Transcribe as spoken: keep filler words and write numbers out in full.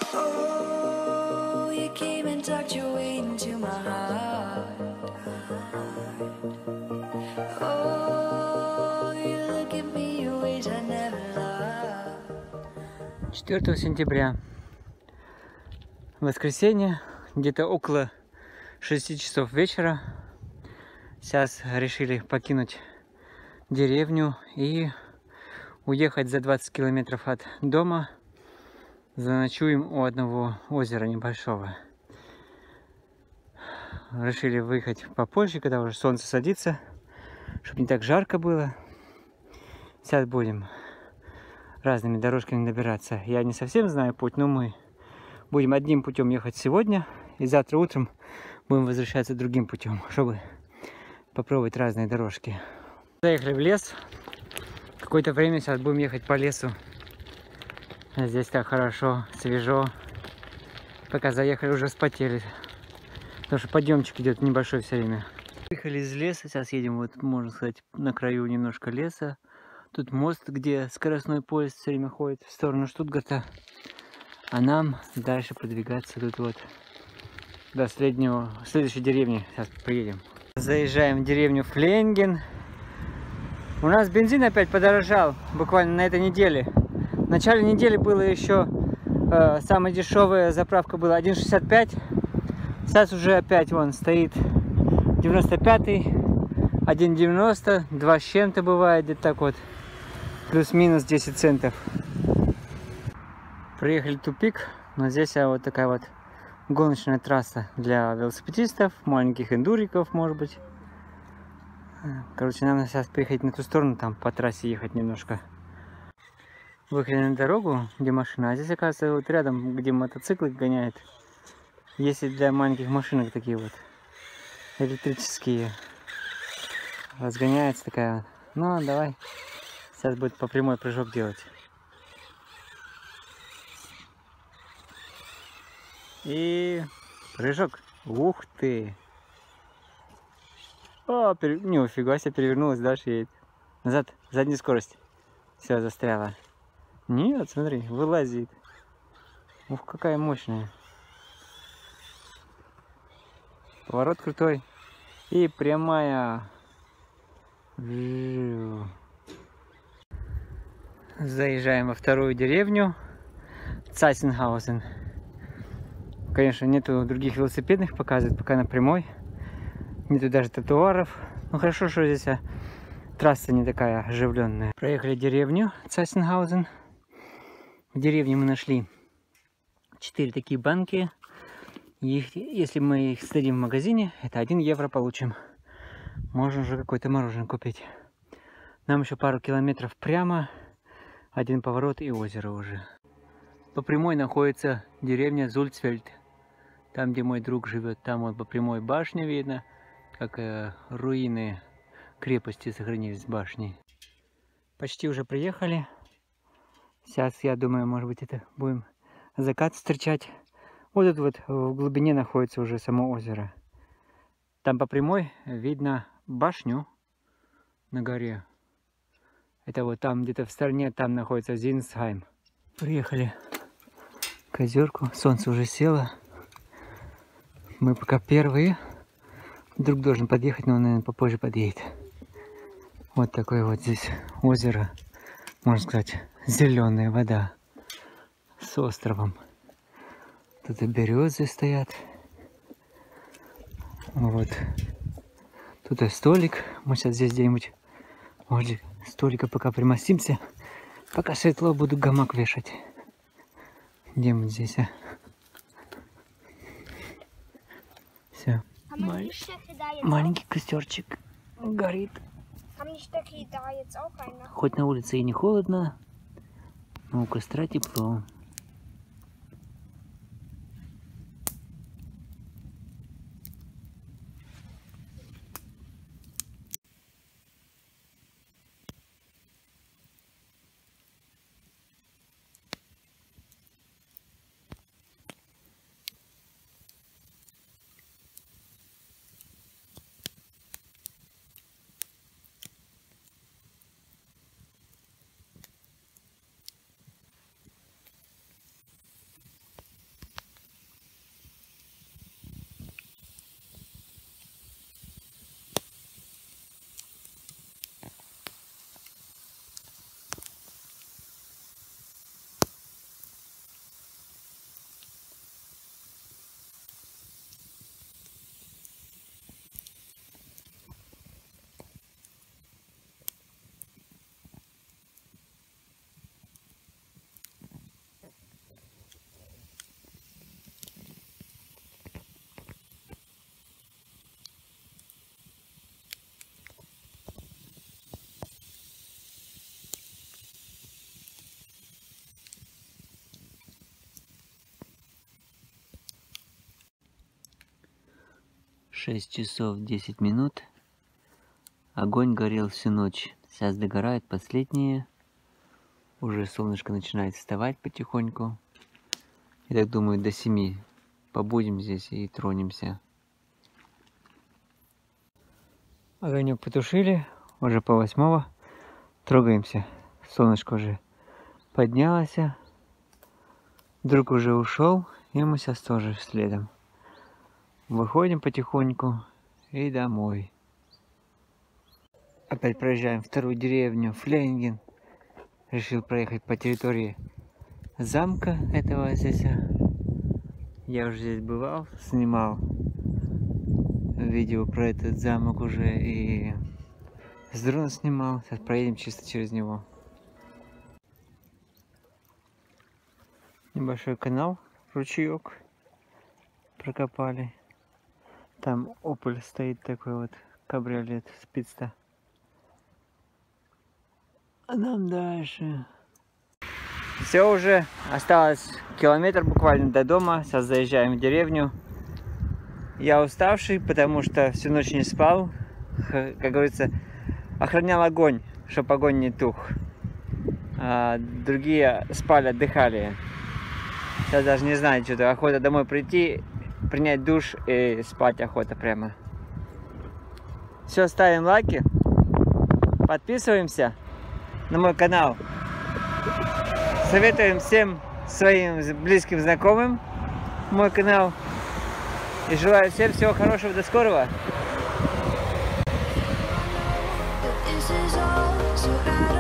Oh, you came and tucked your way into my heart. Oh, you look at me in ways I never loved. четвёртого сентября, воскресенье, где-то около шести часов вечера. Сейчас решили покинуть деревню и уехать за двадцать километров от дома. Заночуем у одного озера небольшого. Решили выехать попозже, когда уже солнце садится, чтобы не так жарко было. Сейчас будем разными дорожками добираться. Я не совсем знаю путь, но мы будем одним путем ехать сегодня, и завтра утром будем возвращаться другим путем, чтобы попробовать разные дорожки. Заехали в лес. Какое-то время сейчас будем ехать по лесу. Здесь так хорошо, свежо. Пока заехали, уже вспотели. Потому что подъемчик идет небольшой все время. Выехали из леса, сейчас едем, вот можно сказать, на краю немножко леса. Тут мост, где скоростной поезд все время ходит в сторону Штутгарта. А нам дальше продвигаться тут вот до следнего, следующей деревни. Сейчас приедем. Заезжаем в деревню Фленген. У нас бензин опять подорожал, буквально на этой неделе. В начале недели было еще э, самая дешевая заправка была один шестьдесят пять. Сейчас уже опять вон стоит девяносто пятый, один девяносто, два с чем-то бывает, где-то так вот. Плюс-минус десять центов. Приехали в тупик, но здесь вот такая вот гоночная трасса для велосипедистов, маленьких эндуриков, может быть. Короче, нам надо сейчас приехать на ту сторону, там по трассе ехать немножко. Выехали на дорогу, где машина, а здесь, оказывается, вот рядом, где мотоциклы гоняют, есть и для маленьких машинок такие вот электрические. Разгоняется такая. Ну, давай. Сейчас будет по прямой прыжок делать. И прыжок. Ух ты! О, пере... нифига себе, перевернулась, дальше едет. Назад, задняя скорость. Все, застряла. Нет, смотри, вылазит. Ух, какая мощная. Поворот крутой. И прямая. Заезжаем во вторую деревню. Цайсенгаузен. Конечно, нету других велосипедных, показывает пока на прямой. Нету даже тротуаров. Ну хорошо, что здесь а, трасса не такая оживленная. Проехали деревню Цайсенгаузен. В деревне мы нашли четыре такие банки. Их, если мы их сдадим в магазине, это один евро получим. Можно уже какое-то мороженое купить. Нам еще пару километров прямо. Один поворот и озеро уже. По прямой находится деревня Зульцфельд. Там, где мой друг живет, там вот по прямой башне видно, как э, руины крепости сохранились с башней. Почти уже приехали. Сейчас, я думаю, может быть, это будем закат встречать. Вот тут вот в глубине находится уже само озеро. Там по прямой видно башню на горе. Это вот там где-то в стороне, там находится Зинсхайм. Приехали к озерку, солнце уже село. Мы пока первые. Друг должен подъехать, но он, наверное, попозже подъедет. Вот такое вот здесь озеро. Можно сказать, зеленая вода с островом. Тут и березы стоят. Вот. Тут и столик. Мы сейчас здесь где-нибудь возле столика пока примостимся. Пока светло, буду гамак вешать. Где-нибудь здесь, а? Все. Маленький костерчик горит. Хоть на улице и не холодно, но у костра тепло. шесть часов десять минут. Огонь горел всю ночь. Сейчас догорает последние. Уже солнышко начинает вставать потихоньку. Я так думаю, до семи побудем здесь и тронемся. Огонек потушили. Уже по восьмого. Трогаемся. Солнышко уже поднялось. Друг уже ушел. И мы сейчас тоже следом. Выходим потихоньку и домой. Опять проезжаем вторую деревню Флейнген. Решил проехать по территории замка этого здесь. Я уже здесь бывал, снимал видео про этот замок уже и с дрона снимал. Сейчас проедем чисто через него. Небольшой канал, ручеек прокопали. Там Opel стоит такой вот кабриолет спидста. А нам дальше. Все уже, осталось километр буквально до дома. Сейчас заезжаем в деревню. Я уставший, потому что всю ночь не спал. Как говорится, охранял огонь, чтобы огонь не тух. А другие спали, отдыхали. Сейчас даже не знаю, что-то охота домой прийти, принять душ и спать охота прямо. Все, ставим лайки, подписываемся на мой канал. Советуем всем своим близким знакомым мой канал. И желаю всем всего хорошего, до скорого. This is all, so I don't